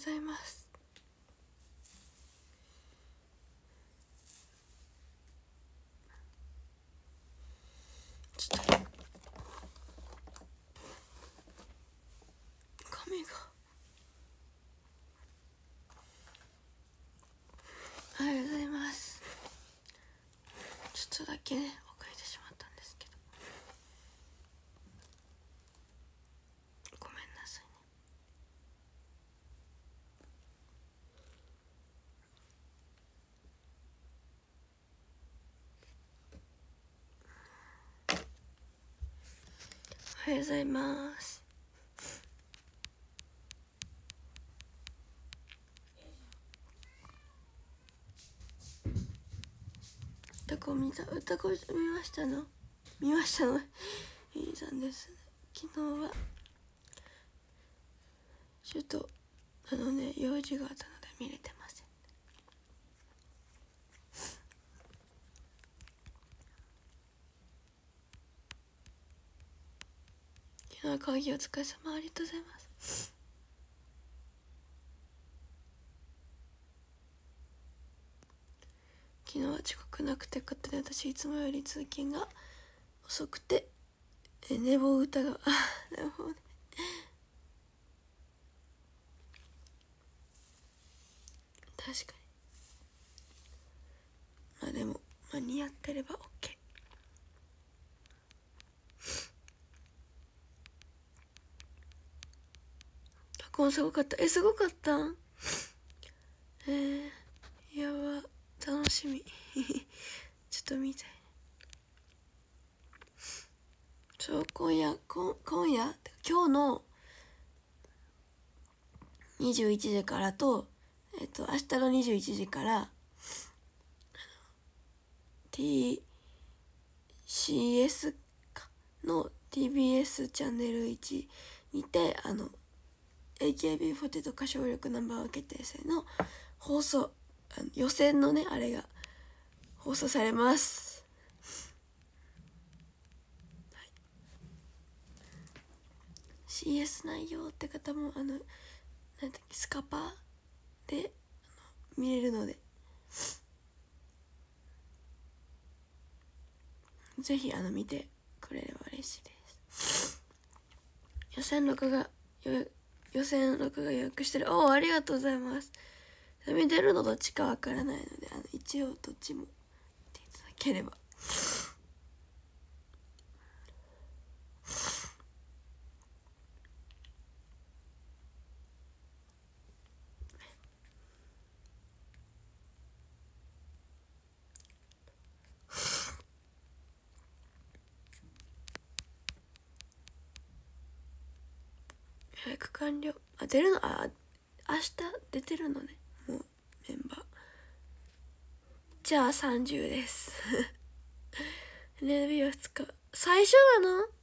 ございます。ちょっと髪がおはようございます。ちょっとだけね遅れてしまったんですけど、ごめんなさいね。おはようございます。歌子見ましたのいいさんですね。昨日はちょっと用事があったので見れてません。昨日は講義お疲れ様、ありがとうございます。昨日は遅刻なくてよかったね。私いつもより通勤が遅くて寝坊歌がなるほどね。確かに。まあでも間に合ってれば OK。こんすごかった。すごかったん。やば、楽しみちょっと見たい。そう今夜今日の21時からと明日の21時からTCS かの TBS チャンネル1にてAKB48 歌唱力ナンバーワン決定戦の放送、予選のねあれが放送されます。はい、CS 内容って方もなんだっけスカパーで見れるので、ぜひ見てくれれば嬉しいです。予選録画予約してる。ありがとうございます。見てるのどっちかわからないので一応どっちも見ていただければ。予約完了。出るの明日出てるのね、もうメンバー。じゃあ30です。NB は2日最初なの。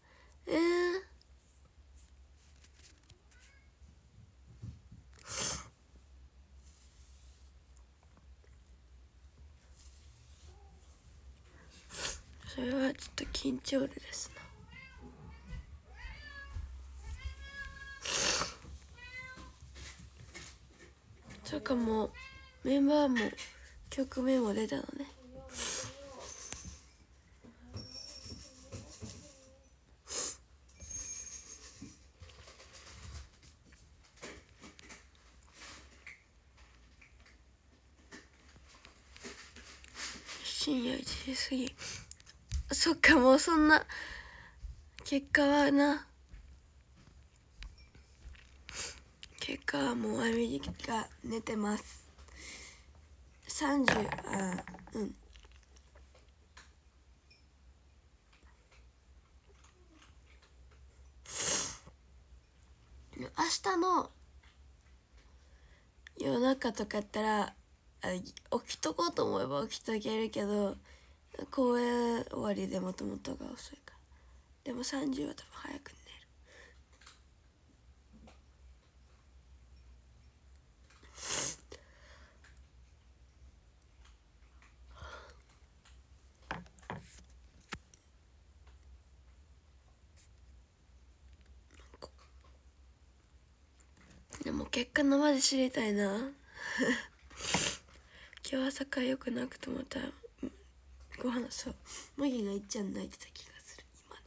それはちょっと緊張るですな。そうかもメンバーも曲名も出たのね。深夜1時過ぎ。そっかもうそんな結果はもうアメリカ寝てます。うん。明日の夜中とかやったら起きとこうと思えば起きとけるけど、公演終わりでもともとが遅いから。でも30は多分早く寝る。でも結果生で知りたいな今日朝からよくなくとまたご飯、そう麦がいっちゃん泣いてた気がする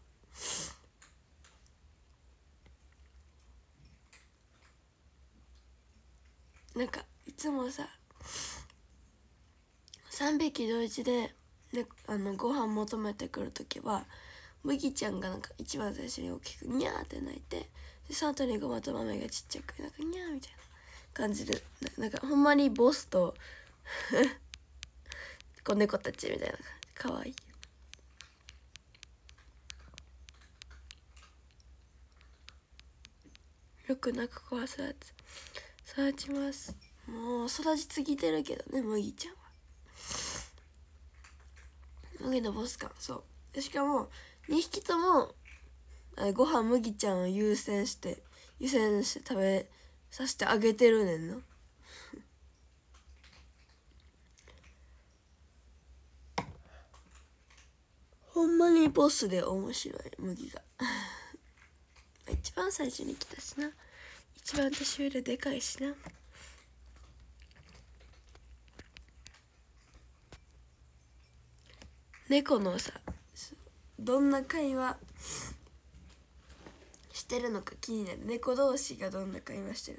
今の。なんかいつもさ3匹同時で、ね、ご飯求めてくるときは麦ちゃんがなんか一番最初に大きくニャーって泣いて、でその後にごまと豆がちっちゃくなんかニャーみたいな感じで、なんかほんまにボスと子猫たちみたいな感じ、かわいい。よく泣く子は育ちます。もう育ちすぎてるけどね、麦ちゃんは。麦のボス感、そうで、しかも2匹ともご飯麦ちゃんを優先して食べさせてあげてるねんなほんまにボスで面白い麦が一番最初に来たしな、一番年上ででかいしな。猫のさ、どんな会話してるのか気になる。猫同士がどんな会話してる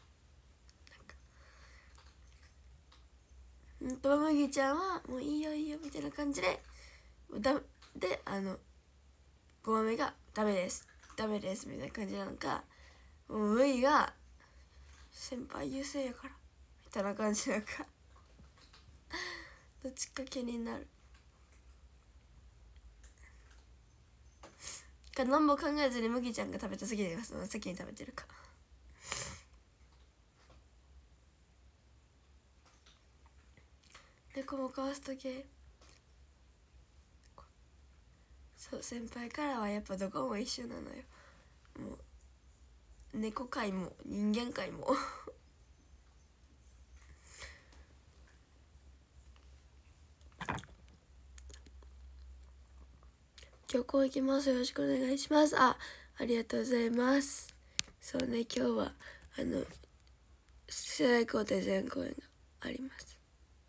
のか。と麦ちゃんはもういいよいいよみたいな感じでごまめがダメですみたいな感じなのか、もう麦が先輩優勢やからみたいな感じなのかどっちか気になる。何も考えずに麦ちゃんが食べた先に食べてるか。猫もかわすとき、そう先輩からはやっぱどこも一緒なのよ。もう猫界も人間界も今日こう行きます。よろしくお願いします。ありがとうございます。そうね、今日は世代交代全公演があります。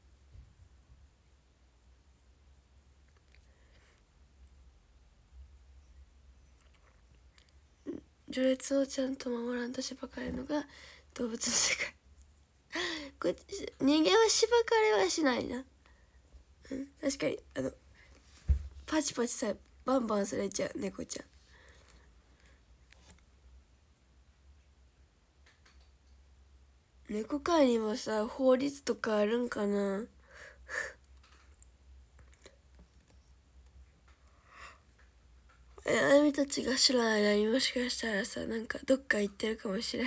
序列をちゃんと守らんとしばかれるのが動物の世界これ人間はしばかれはしないな。確かにパチパチさバンバンされちゃう猫ちゃん。猫界にもさ法律とかあるんかなあみたちが知らない間にもしかしたらさなんかどっか行ってるかもしれん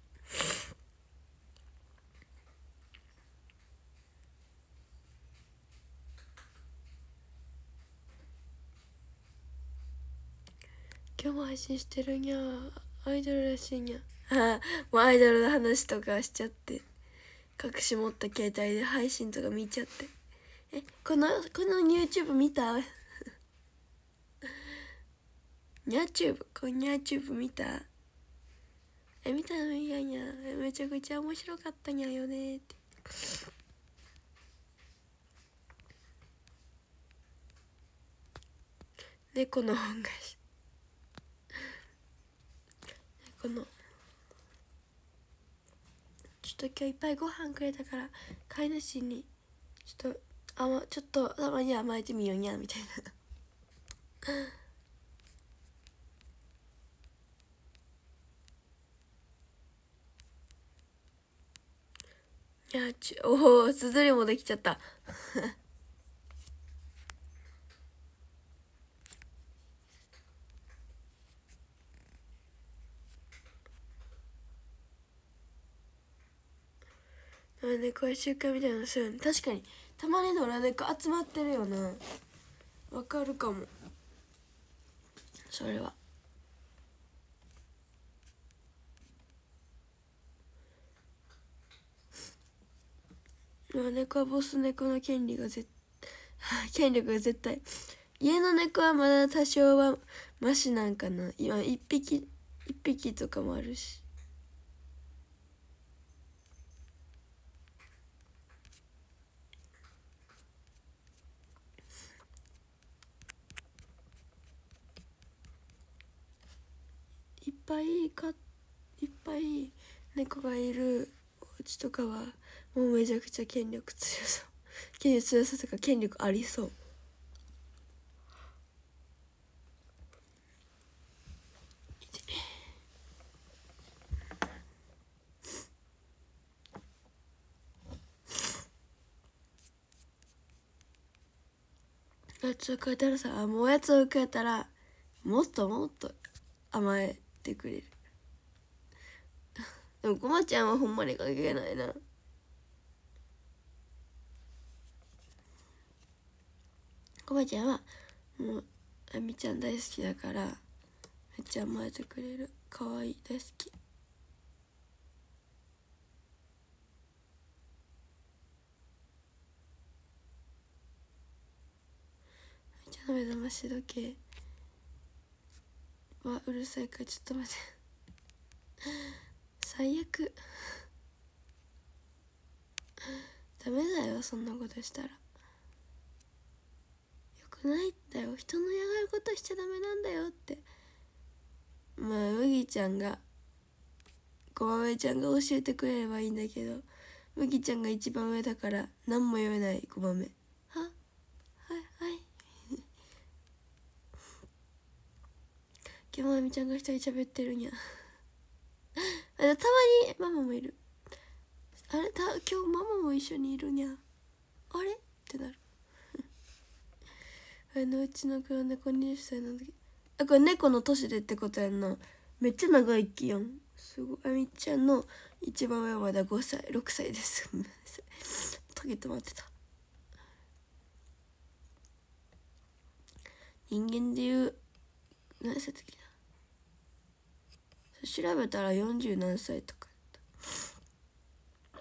今日も配信してるにゃアイドルらしいにゃもうアイドルの話とかしちゃって隠し持った携帯で配信とか見ちゃって、この YouTube 見たニャチューブ、このニャチューブ見た？見たのいやいや、めちゃくちゃ面白かったにゃよねって猫の本菓子ちょっと今日いっぱいご飯くれたから飼い主にちょっとたまに甘えてみようにゃみたいなおおすずりもできちゃった猫や習慣みたいなのするの確かにたまに野良猫集まってるよな。わかるかもそれは。猫はボス猫の権力が絶対家の猫はまだ多少はマシなんかな。今一匹とかもあるしぱい猫がいるお家とかはもうめちゃくちゃ権力強さとか権力ありそう。おやつをくれたらさ、もうおやつをくれたらもっともっと甘えてくれる。でもごまちゃんはほんまに関係ないな。ごまちゃんはもうあみちゃん大好きだからめっちゃ甘えてくれる。かわいい、大好き。あみちゃんの目覚まし時計はうるさいからちょっと待って最悪ダメだよ、そんなことしたら。よくないんだよ、人の嫌がることしちゃダメなんだよって。まあ麦ちゃんがごまめちゃんが教えてくれればいいんだけど、麦ちゃんが一番上だから何も言えない。ごまめははい今日まみちゃんが一人喋ってるにゃたまにママもいる。あれ今日ママも一緒にいるにゃ。あれってなるうちの黒猫20歳なんだけど、これ猫の年でってことやんな。めっちゃ長生きやん。すごい。あみちゃんの一番上はまだ5歳6歳です。ごめんなさい、トゲ止まってた。人間でいう何歳だっけな、調べたら40何歳とかやった。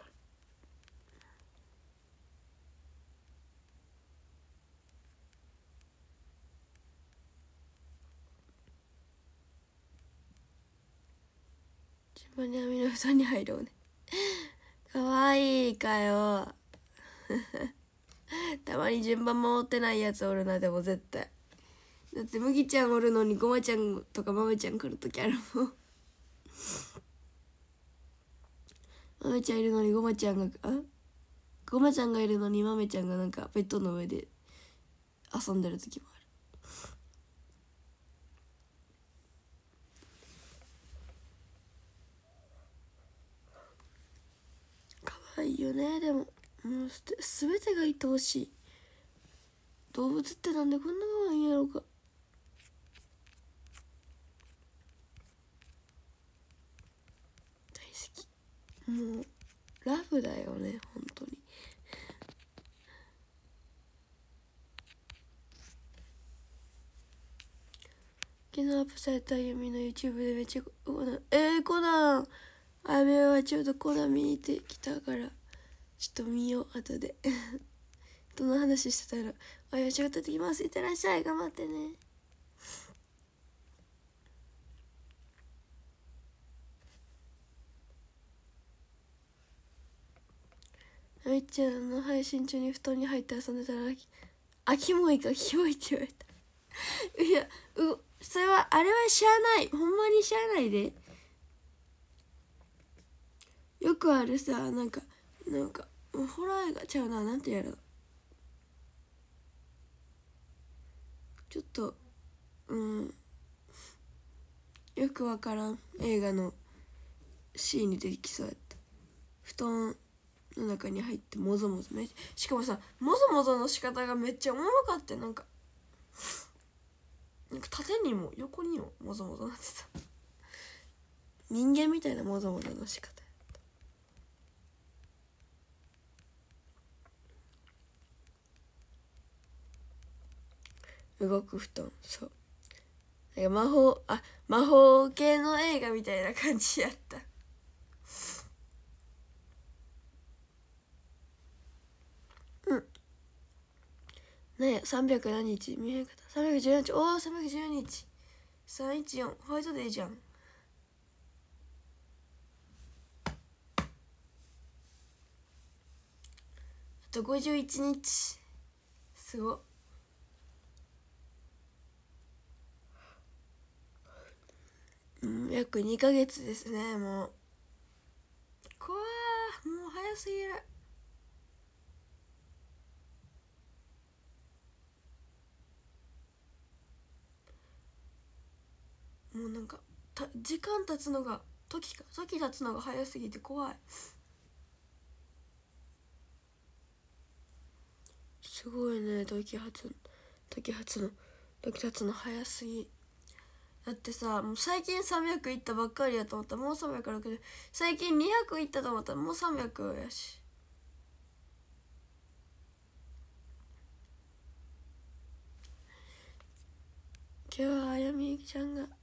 順番に網の布団に入ろうねかわいいかよたまに順番守ってないやつおるな。でも絶対だって麦ちゃんおるのにごまちゃんとかまめちゃん来るときあるもんまめちゃんいるのにごまちゃんがごまちゃんがいるのにまめちゃんがなんかベッドの上で遊んでる時もある。かわいいよね。でももう全てが愛おしい。動物ってなんでこんな可愛いんやろうか。大好き。もうラブだよね本当に。昨日アップされたゆみの YouTube でめっちゃコナンあやめはちょうどコナン見に行ってきたからちょっと見よう後でどの話してたらあや仕事行ってきます。いってらっしゃい、頑張ってね。あみちゃんの配信中に布団に入って遊んでたらキモいって言われたいやそれはあれは知らない、ほんまに知らないで。よくあるさ、なんかホラー映画ちゃうな、なんてやろ、ちょっとよくわからん映画のシーンに出てきそうやった。布団の中に入ってもぞもぞしかもさもぞもぞの仕方がめっちゃおもろかって、なんか縦にも横にももぞもぞなってた。人間みたいなもぞもぞの仕方やった。動く布団、そうなんか魔法系の映画みたいな感じやった。なんや300何日見えんかった。314日、おお314日314ホワイトデーじゃん。あと51日、すごっ。 約2ヶ月ですね。もう怖ー、もう早すぎる。もうなんか時間経つのが時経つのが早すぎて怖い。すごいね、時経つの早すぎ。だってさ、もう最近300いったばっかりやと思ったらもう360、最近200いったと思ったらもう300やし。今日はあやみちゃんが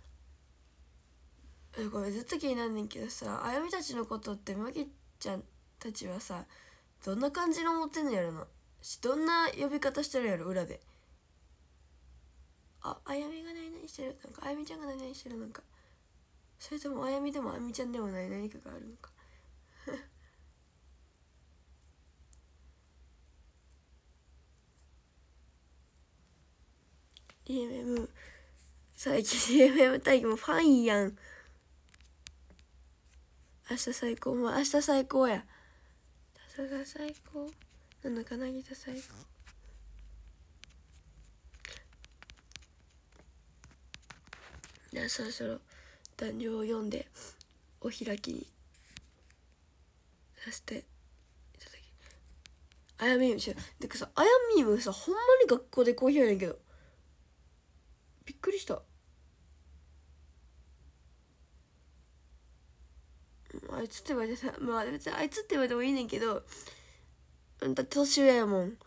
これずっと気になんねんけどさ、あやみたちのことってまきちゃんたちはさどんな感じの思ってんのやろな。どんな呼び方してるやろ裏で。あやみが何々してる、なんかあやみちゃんが何々してる、なんかそれともあやみでもあやみちゃんでもない何かがあるのか。DMM 最近 DMM 大義もファンやん。明日最高、まあ明日最高や。明日が最高なのかな、ぎた最高。じゃあそろそろ壇上を読んでお開きにさせていただき。あやみむしでかさ、あやみむさほんまに学校で好評やねんけど、びっくりした。あいつって言われてさ、まあ別にあいつって言われてもいいねんけど、あんた年上やもん。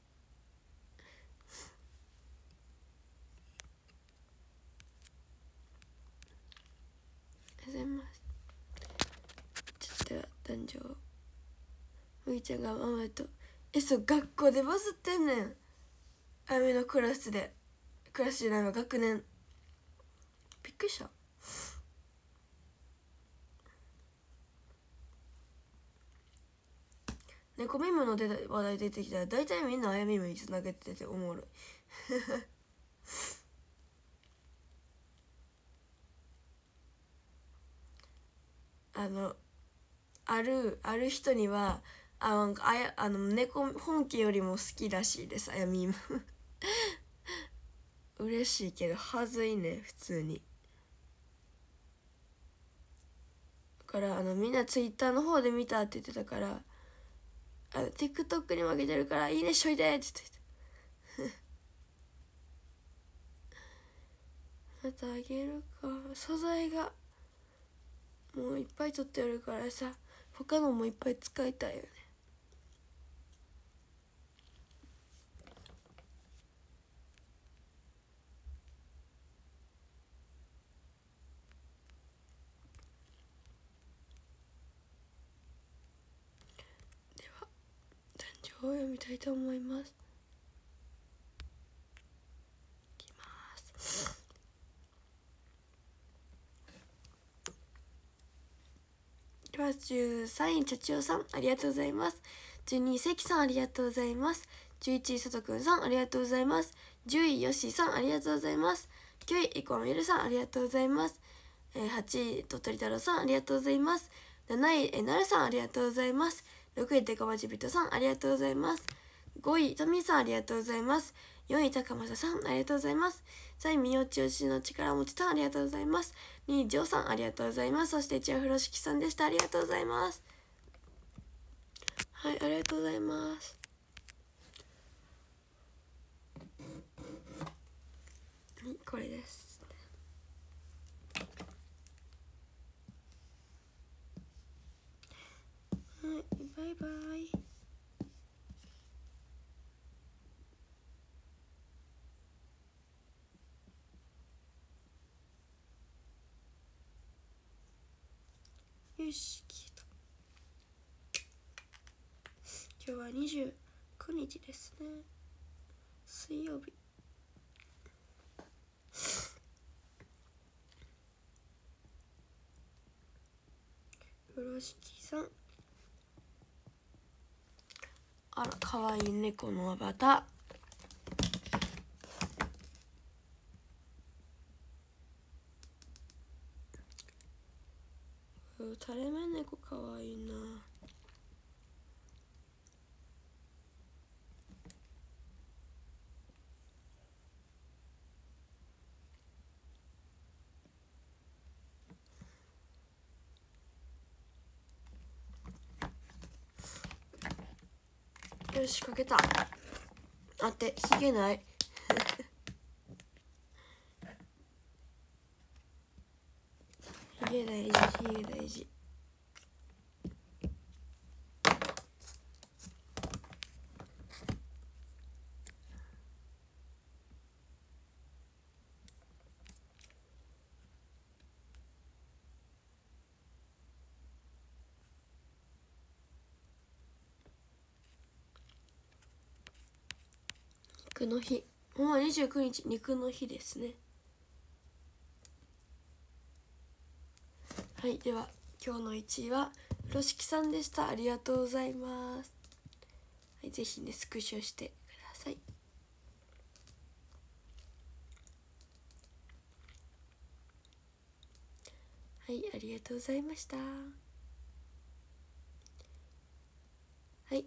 ありがとうございます。ちょっと壇上むいちゃんがママとそう学校でバズってんねん。あやみのクラスじゃないわ、学年。びっくりした。猫ミムの話題出てきたら大体みんなあやみむにつなげてておもろい。ある人にはなんか猫本家よりも好きらしいです、あやみむ。嬉しいけどはずいね普通に。だからみんなツイッターの方で見たって言ってたから、TikTok に負けてるからいいねしといてって言ってた。またあげるか。素材がもういっぱい取ってあるからさ、他のもいっぱい使いたいよね。では壇上を読みたいと思います。いきます。では13位ちゃちおさんありがとうございます。12位関さんありがとうございます。11位さとくんさんありがとうございます。10位よしさんありがとうございます。9位いこみるさんありがとうございます。8位鳥取太郎さんありがとうございます。7位なるさんありがとうございます。6位でかまちびとさんありがとうございます。5位とみさんありがとうございます。4位高政さんありがとうございます。3位みよちよしの力持ちさんありがとうございます。2位ジョーさんありがとうございます。そして一応風呂敷さんでした。ありがとうございます。はい、ありがとうございます。はい、これです。はい、バイバイ。よし、消えた。今日は29日ですね。水曜日。風呂敷さん。あら、かわいい猫のアバター。 垂れ目猫かわいいな。よし、かけた。あって、ひげないひげ大事、ひげ大事。肉の日、もう29日肉の日ですね。はい、では今日の1位は風呂敷さんでした。ありがとうございます。はい、ぜひねスクショしてください。はい、ありがとうございました。はい、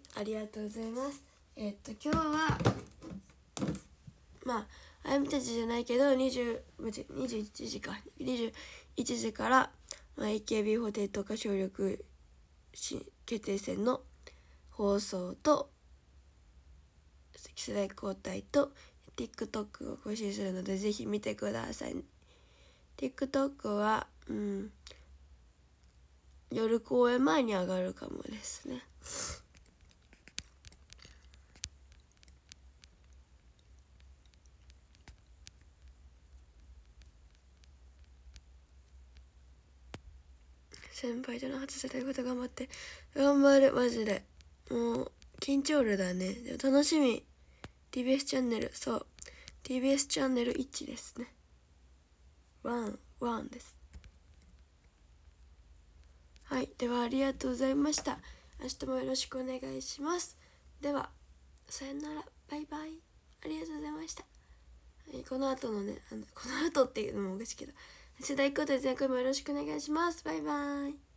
ありがとうございます。今日はまああやみたちじゃないけど21時から、AKB48歌唱力決定戦の放送と世代交代と TikTok を更新するのでぜひ見てください。 TikTok は夜公演前に上がるかもですね。先輩との初世代こと頑張って頑張る。マジでもう緊張るだね。でも楽しみ。 TBS チャンネル、そう TBS チャンネル1ですね。1です。はい、ではありがとうございました。明日もよろしくお願いします。ではさよなら、バイバイ、ありがとうございました。はい、この後のねこの後っていうのもおかしいけど世代交代全回もよろしくお願いします。バイバイ。